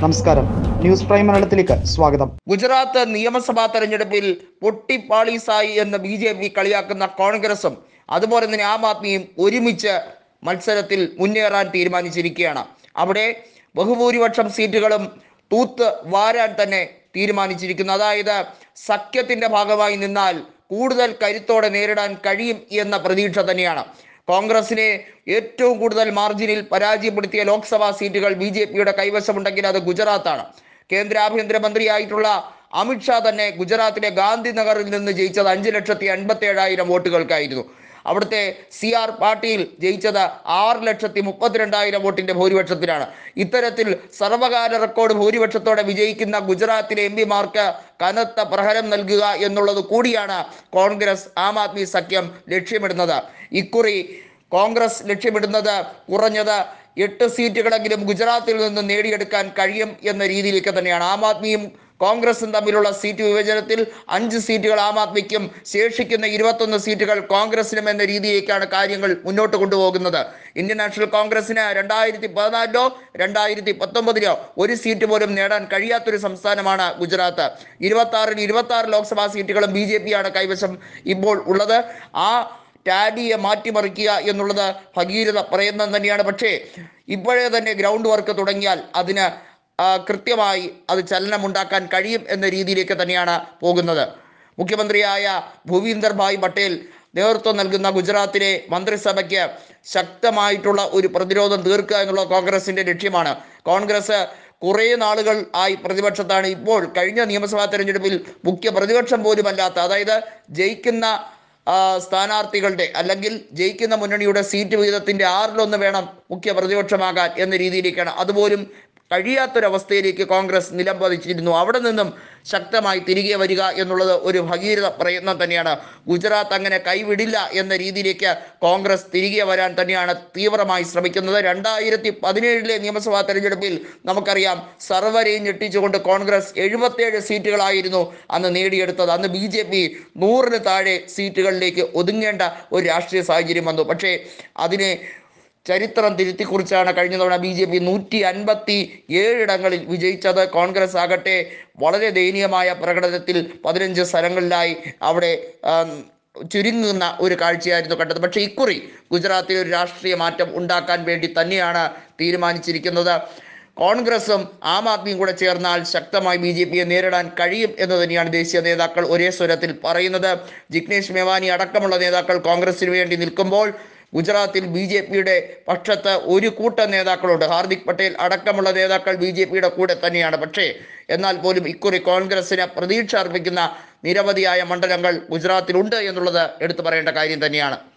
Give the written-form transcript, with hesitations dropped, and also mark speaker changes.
Speaker 1: നമസ്കാരം, news prime മലയാളത്തിലേക്ക് സ്വാഗതം.
Speaker 2: ഗുജറാത്ത് നിയമസഭാ തെരഞ്ഞെടുപ്പിൽ പൊട്ടിപ്പാളീസായി എന്ന് BJP കളിയാക്കുന്ന കോൺഗ്രസും അതുപോലെ തന്നെ ആം ആദ്മിയും ഒരുമിച്ച് മത്സരത്തിൽ മുന്നേറാൻ തീരുമാനിച്ചിരിക്കുകയാണ്. അവിടെ ബഹുഭൂരിപക്ഷം സീറ്റുകളും തൂത്ത് വാരാൻ തന്നെ തീരുമാനിച്ചിരിക്കുന്നു. അതായത് സഖ്യത്തിന്റെ ഭാഗമായി നിന്നാൽ കൂടുതൽ കരുത്തോടെ നേരിടാൻ കഴിയും എന്ന പ്രതീക്ഷ തന്നെയാണ്. കോൺഗ്രസിനെ ഏറ്റവും കൂടുതൽ മാർജിനിൽ പരാജയപ്പെടുത്തിയ ലോക്സഭാ സീറ്റുകൾ BJPയുടെ കൈവശമുണ്ടെങ്കിൽ അത് ഗുജറാത്താണ്. കേന്ദ്ര ആഭ്യന്തരമന്ത്രിയായിട്ടുള്ള അമിത്ഷാ തന്നെ ഗുജറാത്തിലെ ഗാന്ധിനഗറിൽ നിന്ന് ജയിച്ചത് 5,57,000 വോട്ടുകൾക്കായിരുന്നു. അവിടുത്തെ CR പാട്ടീൽ ജയിച്ചത് 6,32,000 വോട്ടിന്റെ ഭൂരിപക്ഷത്തിലാണ്. ഇത്തരത്തിൽ സർവകാല റെക്കോർഡ് ഭൂരിപക്ഷത്തോടെ വിജയിക്കുന്ന ഗുജറാത്തിലെ MP-മാർക്ക് കനത്ത പ്രഹരം നൽകുക എന്നുള്ളത് കൂടിയാണ് കോൺഗ്രസ് ആം ആദ്മി സഖ്യം ലക്ഷ്യമിടുന്നത്. ഇക്കുറി കോൺഗ്രസ് ലക്ഷ്യമിടുന്നത് കുറഞ്ഞത് 8 സീറ്റുകളെങ്കിലും ഗുജറാത്തിൽ നിന്ന് നേടിയെടുക്കാൻ കഴിയും എന്ന രീതിയിലേക്ക് തന്നെയാണ്. ആം ആദ്മിയും കോൺഗ്രസും തമ്മിലുള്ള സീറ്റ് വിഭജനത്തിൽ 5 സീറ്റുകൾ ആം ആദ്മിക്കും ശേഷിക്കുന്ന 21 സീറ്റുകൾ കോൺഗ്രസിനും എന്ന രീതിയിലേക്കാണ് കാര്യങ്ങൾ മുന്നോട്ട് കൊണ്ടുപോകുന്നത്. ഇന്ത്യൻ നാഷണൽ കോൺഗ്രസിന് 2014 2019 ഒരു സീറ്റ് പോലും നേടാൻ കഴിയാത്തൊരു സംസ്ഥാനമാണ് ഗുജറാത്ത്. 26 ലോക്സഭാ സീറ്റുകളും BJP-യാണ് കൈവശം ഇപ്പോൾ ഉള്ളത്. ആ ടാലിയെ മാറ്റിമറിക്കുക എന്നുള്ളത് ഭഗീരഥ പ്രയത്നം തന്നെയാണ്. പക്ഷേ ഇപ്പോഴേ തന്നെ ഗ്രൗണ്ട് വർക്ക് തുടങ്ങിയാൽ അതിന് കൃത്യമായി അത് ചലനമുണ്ടാക്കാൻ കഴിയും എന്ന രീതിയിലേക്ക് തന്നെയാണ് പോകുന്നത്. മുഖ്യമന്ത്രിയായ ഭൂപീന്ദർ ഭായ് പട്ടേൽ നേതൃത്വം നൽകുന്ന ഗുജറാത്തിലെ മന്ത്രിസഭയ്ക്ക് ശക്തമായിട്ടുള്ള ഒരു പ്രതിരോധം തീർക്കുക എന്നുള്ള കോൺഗ്രസിന്റെ ലക്ഷ്യമാണ്. കോൺഗ്രസ് കുറേ നാളുകൾ ആയി പ്രതിപക്ഷത്താണ്. ഇപ്പോൾ കഴിഞ്ഞ നിയമസഭാ തെരഞ്ഞെടുപ്പിൽ മുഖ്യ പ്രതിപക്ഷം പോലുമല്ലാത്ത, അതായത് ജയിക്കുന്ന സ്ഥാനാർത്ഥികളുടെ അല്ലെങ്കിൽ ജയിക്കുന്ന മുന്നണിയുടെ സീറ്റ് വിഹിതത്തിന്റെ 1/6 വേണം മുഖ്യ പ്രതിപക്ഷമാകാൻ എന്ന രീതിയിലേക്കാണ്. അതുപോലും കഴിയാത്തൊരവസ്ഥയിലേക്ക് കോൺഗ്രസ് നിലം പതിച്ചിരുന്നു. അവിടെ നിന്നും ശക്തമായി തിരികെ വരിക എന്നുള്ളത് ഒരു ഭഗീരഥ പ്രയത്നം തന്നെയാണ്. ഗുജറാത്ത് അങ്ങനെ കൈവിടില്ല എന്ന രീതിയിലേക്ക് കോൺഗ്രസ് തിരികെ വരാൻ തന്നെയാണ് തീവ്രമായി ശ്രമിക്കുന്നത്. 2017 നിയമസഭാ തെരഞ്ഞെടുപ്പിൽ നമുക്കറിയാം, സർവരെയും ഞെട്ടിച്ചുകൊണ്ട് കോൺഗ്രസ് 77 സീറ്റുകളായിരുന്നു അന്ന് നേടിയെടുത്തത്. അന്ന് BJP 100-ന് താഴെ സീറ്റുകളിലേക്ക് ഒതുങ്ങേണ്ട ഒരു രാഷ്ട്രീയ സാഹചര്യം വന്നു. പക്ഷേ അതിനെ ചരിത്രം തിരുത്തിക്കുറിച്ചാണ് കഴിഞ്ഞ തവണ BJP 157 ഇടങ്ങളിൽ വിജയിച്ചത്. കോൺഗ്രസ് ആകട്ടെ വളരെ ദയനീയമായ പ്രകടനത്തിൽ 15 സ്ഥലങ്ങളിലായി അവിടെ ചുരുങ്ങുന്ന ഒരു കാഴ്ചയായിരുന്നു കണ്ടത്. പക്ഷേ ഇക്കുറി ഗുജറാത്തിൽ ഒരു രാഷ്ട്രീയ മാറ്റം ഉണ്ടാക്കാൻ വേണ്ടി തന്നെയാണ് തീരുമാനിച്ചിരിക്കുന്നത്. കോൺഗ്രസും ആം ആദ്മിയും കൂടെ ചേർന്നാൽ ശക്തമായി BJP-യെ നേരിടാൻ കഴിയും എന്ന് തന്നെയാണ് ദേശീയ നേതാക്കൾ ഒരേ സ്വരത്തിൽ പറയുന്നത്. ജിഗ്നേഷ് മേവാനി അടക്കമുള്ള നേതാക്കൾ കോൺഗ്രസിന് വേണ്ടി നിൽക്കുമ്പോൾ ഗുജറാത്തിൽ BJP-യുടെ പക്ഷത്ത് ഒരു കൂട്ടം നേതാക്കളുണ്ട്. ഹാർദിക് പട്ടേൽ അടക്കമുള്ള നേതാക്കൾ BJP-യുടെ കൂടെ തന്നെയാണ്. പക്ഷേ എന്നാൽ പോലും ഇക്കുറി കോൺഗ്രസിന് പ്രതീക്ഷ അർപ്പിക്കുന്ന നിരവധിയായ മണ്ഡലങ്ങൾ ഗുജറാത്തിലുണ്ട് എന്നുള്ളത് എടുത്തു പറയേണ്ട കാര്യം തന്നെയാണ്.